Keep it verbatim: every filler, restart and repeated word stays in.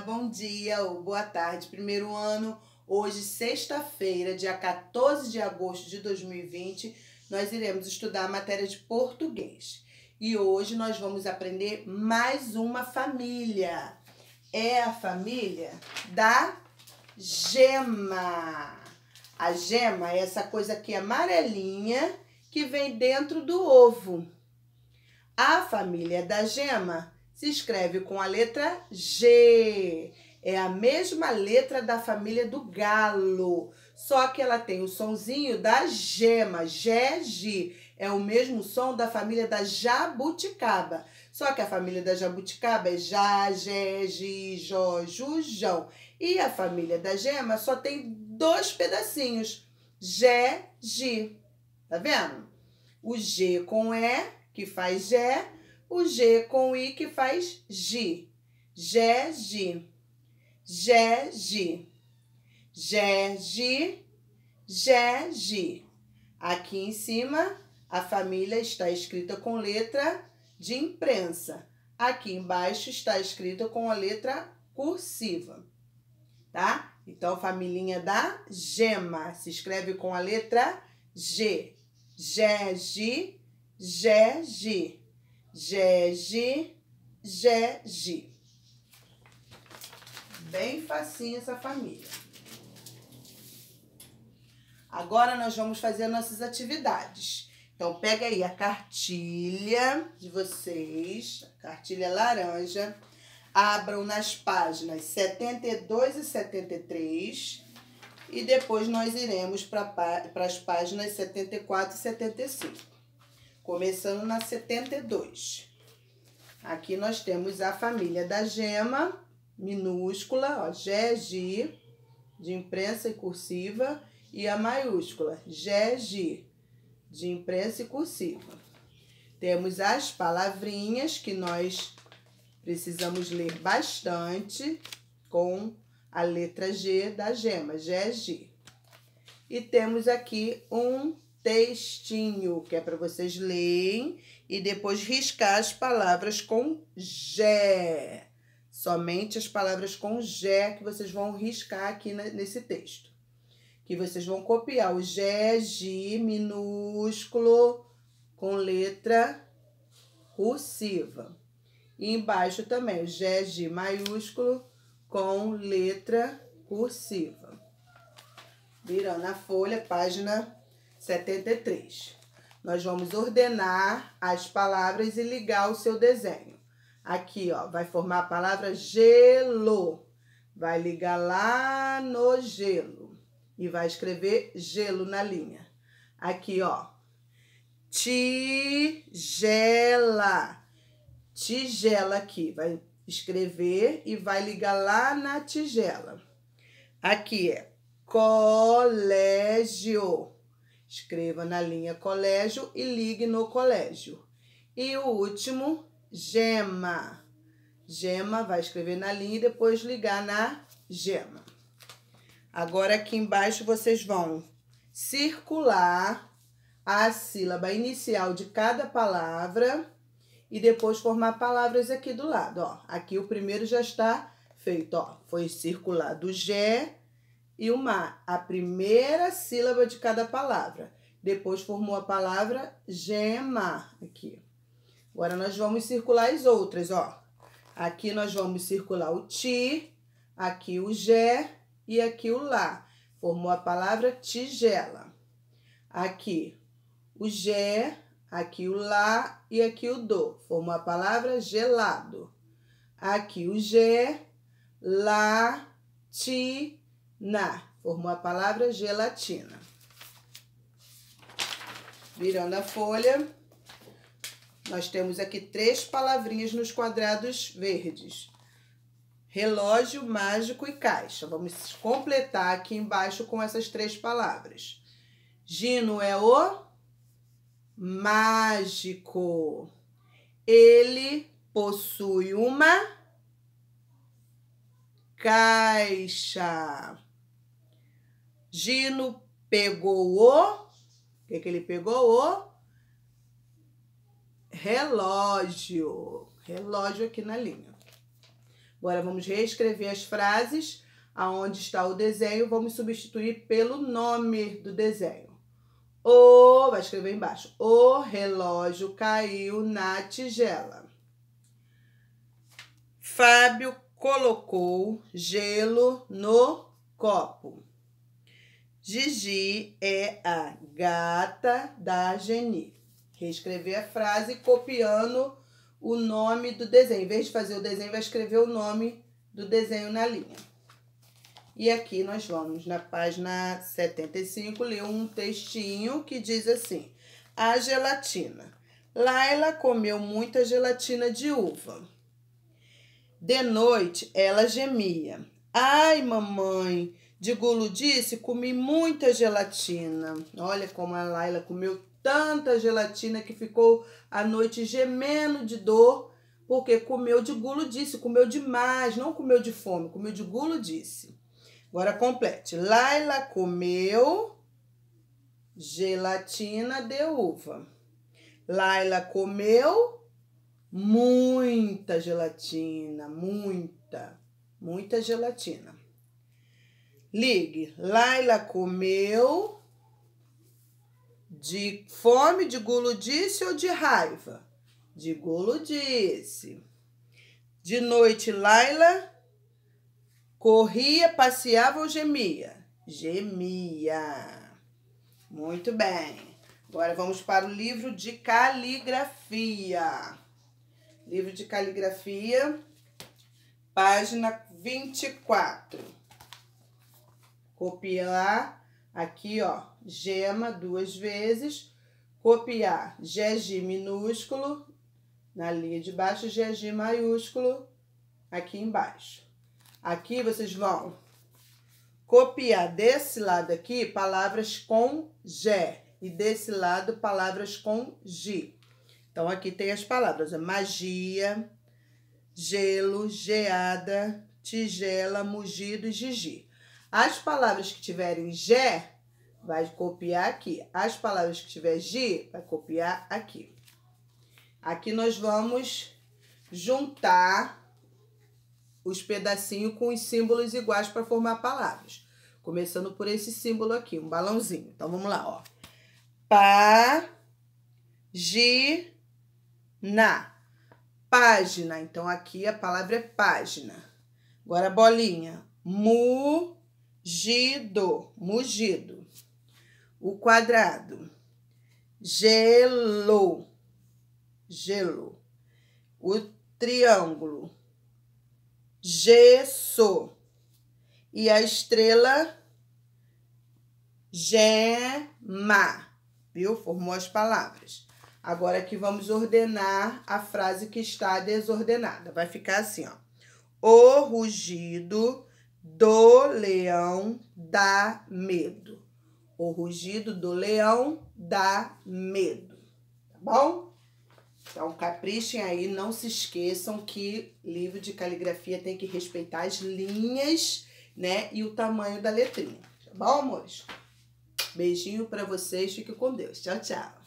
bom dia ou boa tarde, primeiro ano. Hoje, sexta-feira, dia quatorze de agosto de dois mil e vinte, nós iremos estudar a matéria de português. E hoje nós vamos aprender mais uma família. É a família da gema. A gema é essa coisa aqui amarelinha que vem dentro do ovo. A família da gema se escreve com a letra G. É a mesma letra da família do galo, só que ela tem o sonzinho da gema, G, G. É o mesmo som da família da jabuticaba, só que a família da jabuticaba é Já, Gé, Gi, Jó, Ju, Jão. E a família da gema só tem dois pedacinhos, Gé, Gi. Tá vendo? O G com E, que faz Gé, o G com I, que faz Gi. Gé, Gi. Gé, Gi. Gé, Gi. Gé, Gi. Aqui em cima, a família está escrita com letra de imprensa. Aqui embaixo está escrita com a letra cursiva, tá? Então, família da gema se escreve com a letra G. Gé, Gi. Gé, Gi. Gé, Gi. Gé, Gi. Bem facinho essa família. Agora nós vamos fazer nossas atividades. Então, pega aí a cartilha de vocês, a cartilha laranja. Abram nas páginas setenta e dois e setenta e três. E depois nós iremos para as páginas setenta e quatro e setenta e cinco. Começando na setenta e dois. Aqui nós temos a família da gema, minúscula, ó, Gé, Gi, de imprensa e cursiva, e a maiúscula, Gé, Gi, de imprensa e cursiva. Temos as palavrinhas que nós precisamos ler bastante com a letra G da gema, Gé, Gi. E temos aqui um textinho, que é para vocês lerem e depois riscar as palavras com Gé. Somente as palavras com Gé que vocês vão riscar aqui nesse texto. Que vocês vão copiar o Gé, Gi, minúsculo, com letra cursiva. E embaixo também o Gé, Gi, maiúsculo, com letra cursiva. Virando a folha, página setenta e três. Nós vamos ordenar as palavras e ligar o seu desenho. Aqui, ó, vai formar a palavra gelo. Vai ligar lá no gelo. E vai escrever gelo na linha. Aqui, ó, tigela. Tigela aqui. Vai escrever e vai ligar lá na tigela. Aqui é colégio. Escreva na linha colégio e ligue no colégio. E o último, gema. Gema, vai escrever na linha e depois ligar na gema. Agora, aqui embaixo, vocês vão circular a sílaba inicial de cada palavra e depois formar palavras aqui do lado, ó. Aqui o primeiro já está feito, ó. Foi circulado o Gé e o Ma, a primeira sílaba de cada palavra. Depois formou a palavra gema, aqui. Agora, nós vamos circular as outras, ó. Aqui nós vamos circular o ti, aqui o Gé e aqui o Lá. Formou a palavra tigela. Aqui o Gé, aqui o Lá e aqui o Do. Formou a palavra gelado. Aqui o Gé, Lá, Ti, Na. Formou a palavra gelatina. Virando a folha, nós temos aqui três palavrinhas nos quadrados verdes. Relógio, mágico e caixa. Vamos completar aqui embaixo com essas três palavras. Gino é o mágico. Ele possui uma caixa. Gino pegou o... O que que ele pegou? O relógio. Relógio aqui na linha. Agora vamos reescrever as frases. Aonde está o desenho, vamos substituir pelo nome do desenho. O, vai escrever embaixo. O relógio caiu na tigela. Fábio colocou gelo no copo. Gigi é a gata da Geni. Reescrever a frase copiando o nome do desenho. Em vez de fazer o desenho, vai escrever o nome do desenho na linha. E aqui nós vamos, na página setenta e cinco, ler um textinho que diz assim. A gelatina. Laila comeu muita gelatina de uva. De noite, ela gemia. Ai, mamãe, de guludice, comi muita gelatina. Olha como a Laila comeu tanta gelatina que ficou a noite gemendo de dor, porque comeu de guludice, comeu demais, não comeu de fome, comeu de guludice. Agora complete. Laila comeu gelatina de uva. Laila comeu muita gelatina, muita, muita gelatina. Ligue. Laila comeu de fome, de guludice ou de raiva? De guludice. De noite, Laila corria, passeava ou gemia? Gemia. Muito bem. Agora vamos para o livro de caligrafia. Livro de caligrafia, página vinte e quatro. Copiar aqui, ó, gema duas vezes. Copiar G G minúsculo na linha de baixo, G G maiúsculo aqui embaixo. Aqui vocês vão copiar desse lado aqui palavras com G e desse lado palavras com G. Então, aqui tem as palavras: magia, gelo, geada, tigela, mugido e gigi. As palavras que tiverem G, vai copiar aqui. As palavras que tiver G, vai copiar aqui. Aqui nós vamos juntar os pedacinhos com os símbolos iguais para formar palavras. Começando por esse símbolo aqui, um balãozinho. Então, vamos lá, ó. Pá-gi-na. Página. Então, aqui a palavra é página. Agora, bolinha. Mugido. Mugido. O quadrado. Gelo. Gelo. O triângulo. Gesso. E a estrela, gema. Viu? Formou as palavras. Agora aqui vamos ordenar a frase que está desordenada. Vai ficar assim, ó. O rugido do leão dá medo. O rugido do leão dá medo. Tá bom? Então, caprichem aí, não se esqueçam que livro de caligrafia tem que respeitar as linhas, né? E o tamanho da letrinha. Tá bom, amores? Beijinho pra vocês. Fiquem com Deus. Tchau, tchau.